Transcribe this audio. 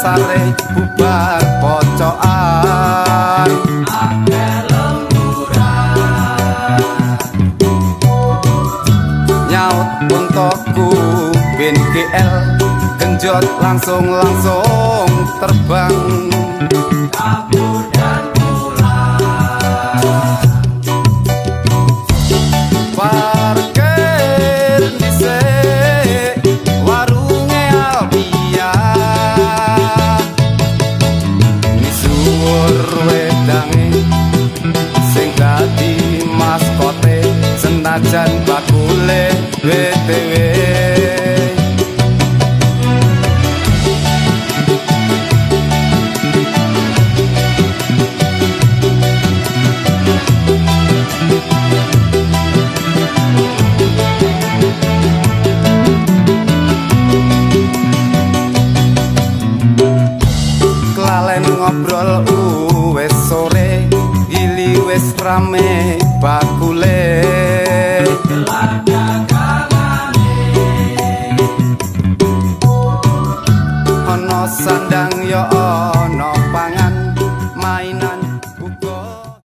pasare bubar pocokan akeh lemburan nyaut untukku bin GL genjot langsung terbang kabur dan pulang parkir dhisik warunge Alpia misuwur wedange sing dadi maskote senajan bakule BTW ngobrol wes sore gili wes rame bakule